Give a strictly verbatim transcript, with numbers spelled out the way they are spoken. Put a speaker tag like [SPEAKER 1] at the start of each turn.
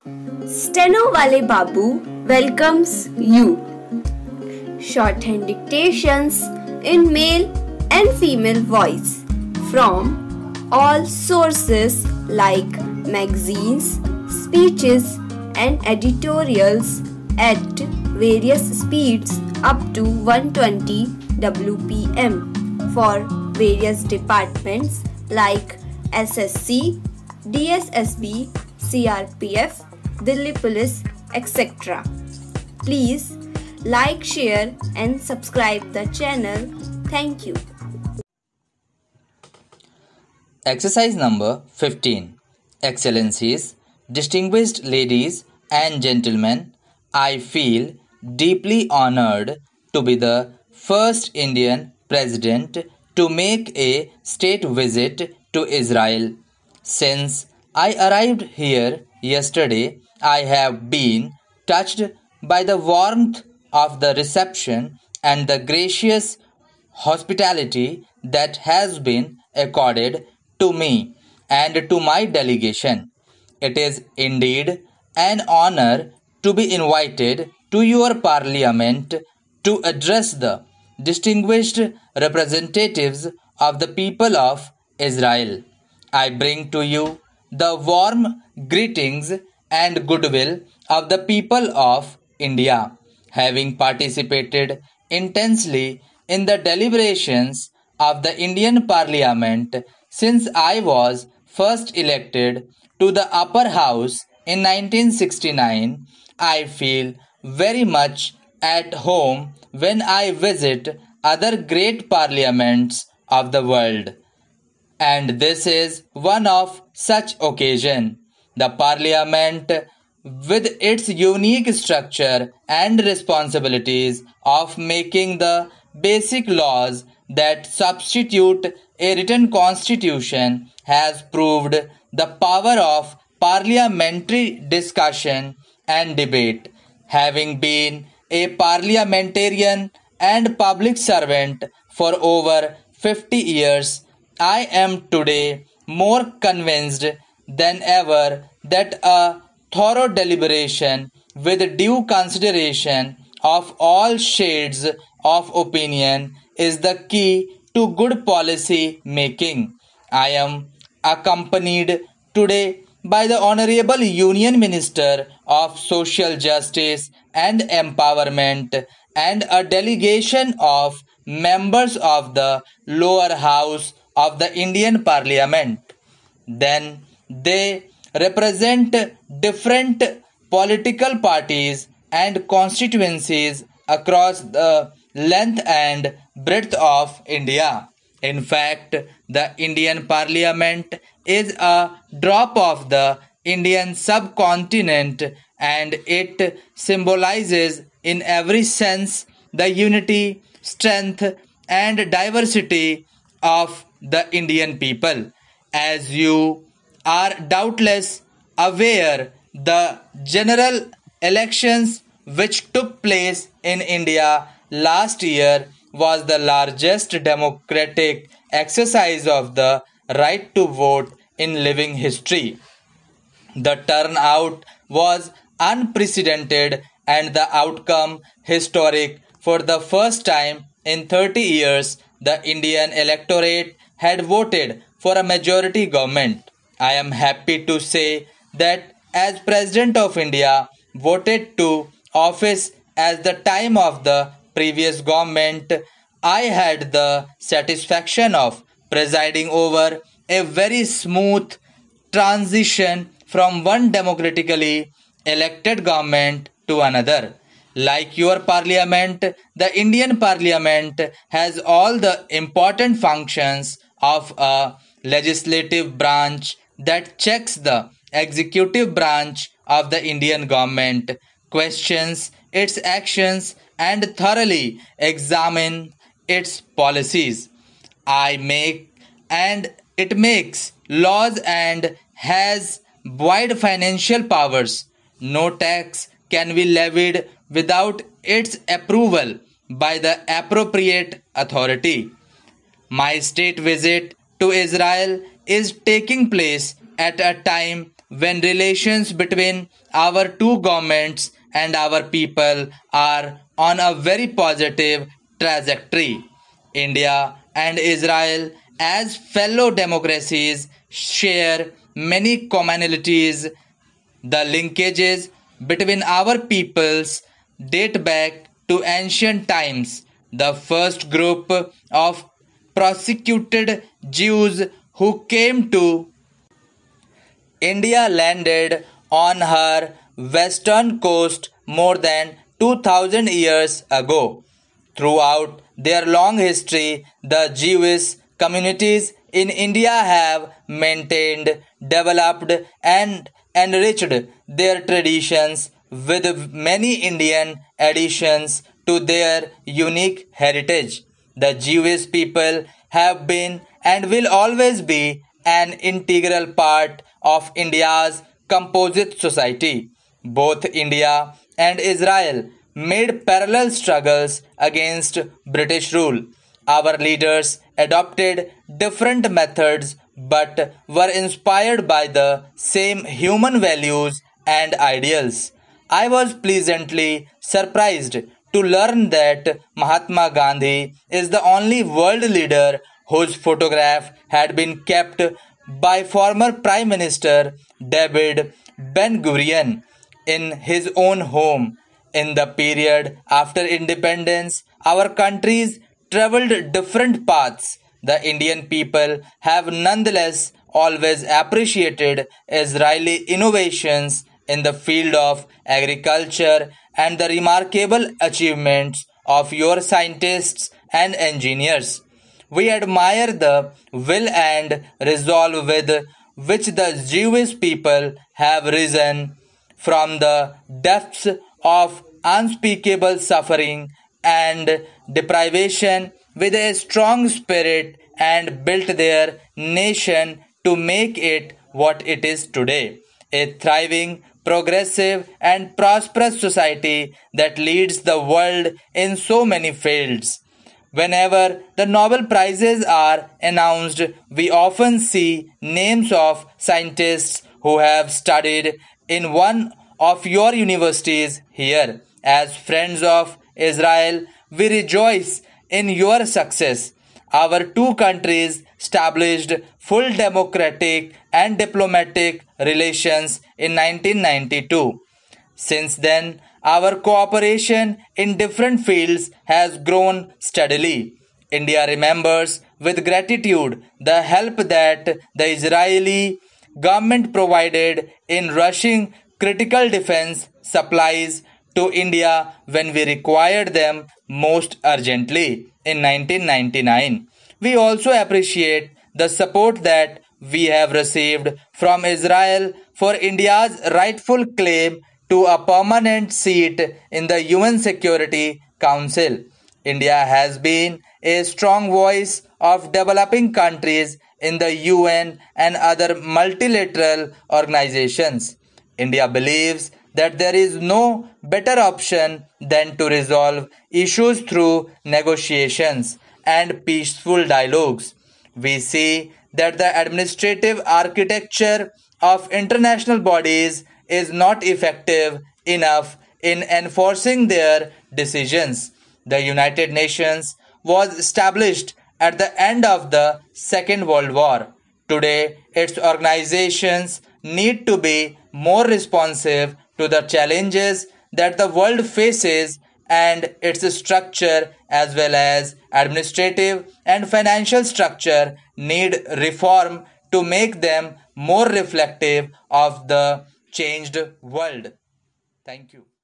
[SPEAKER 1] Steno Wale Babu welcomes you. Shorthand dictations in male and female voice from all sources like magazines, speeches, and editorials at various speeds up to one hundred twenty W P M for various departments like S S C, D S S B, C R P F, Delhi Police, et cetera. Please like, share, and subscribe the channel. Thank you.
[SPEAKER 2] Exercise number fifteen. Excellencies, distinguished ladies and gentlemen, I feel deeply honored to be the first Indian president to make a state visit to Israel. Since I arrived here yesterday, I have been touched by the warmth of the reception and the gracious hospitality that has been accorded to me and to my delegation. It is indeed an honor to be invited to your parliament to address the distinguished representatives of the people of Israel. I bring to you the warm greetings and goodwill of the people of India, having participated intensely in the deliberations of the Indian Parliament since I was first elected to the upper house in nineteen sixty-nine. I feel very much at home when I visit other great parliaments of the world. And this is one of such occasion. The parliament, with its unique structure and responsibilities of making the basic laws that substitute a written constitution, has proved the power of parliamentary discussion and debate. Having been a parliamentarian and public servant for over fifty years, I am today more convinced than ever that a thorough deliberation with due consideration of all shades of opinion is the key to good policy making. I am accompanied today by the Honorable Union Minister of Social Justice and Empowerment and a delegation of members of the lower house of the Indian Parliament. Then they represent different political parties and constituencies across the length and breadth of India. In fact, the Indian Parliament is a drop of the Indian subcontinent, and it symbolizes in every sense the unity, strength, and diversity of the Indian people. As you are doubtless aware, the general elections which took place in India last year was the largest democratic exercise of the right to vote in living history. The turnout was unprecedented and the outcome historic. For the first time in thirty years, the Indian electorate had voted for a majority government. I am happy to say that as President of India, voted to office at the time of the previous government, I had the satisfaction of presiding over a very smooth transition from one democratically elected government to another. Like your parliament, the Indian Parliament has all the important functions of a legislative branch that checks the executive branch of the Indian government, questions its actions, and thoroughly examine its policies. I make and it makes laws and has wide financial powers. No tax can be levied without its approval by the appropriate authority. My state visit to Israel is taking place at a time when relations between our two governments and our people are on a very positive trajectory. India and Israel, as fellow democracies, share many commonalities. The linkages between our peoples date back to ancient times. The first group of persecuted Jews who came to India landed on her western coast more than two thousand years ago. Throughout their long history, the Jewish communities in India have maintained, developed, and enriched their traditions with many Indian additions to their unique heritage. The Jewish people have been and will always be an integral part of India's composite society. Both India and Israel made parallel struggles against British rule. Our leaders adopted different methods but were inspired by the same human values and ideals. I was pleasantly surprised to learn that Mahatma Gandhi is the only world leader whose photograph had been kept by former Prime Minister David Ben Gurion in his own home. In the period after independence, our countries traveled different paths. The Indian people have nonetheless always appreciated Israeli innovations in the field of agriculture and the remarkable achievements of your scientists and engineers. We admire the will and resolve with which the Jewish people have risen from the depths of unspeakable suffering and deprivation with a strong spirit and built their nation to make it what it is today, a thriving, progressive and prosperous society that leads the world in so many fields. Whenever the Nobel Prizes are announced, we often see names of scientists who have studied in one of your universities here. As friends of Israel, we rejoice in your success. Our two countries established full democratic and diplomatic relations in nineteen ninety-two. Since then, our cooperation in different fields has grown steadily. India remembers with gratitude the help that the Israeli government provided in rushing critical defense supplies to India when we required them most urgently in nineteen ninety-nine. We also appreciate the support that we have received from Israel for India's rightful claim to a permanent seat in the U N Security Council. India has been a strong voice of developing countries in the U N and other multilateral organizations. India believes that there is no better option than to resolve issues through negotiations and peaceful dialogues. We see that the administrative architecture of international bodies is not effective enough in enforcing their decisions. The United Nations was established at the end of the Second World War. Today, its organizations need to be more responsive to the challenges that the world faces, and its structure as well as administrative and financial structure need reform to make them more reflective of the changed world. Thank you.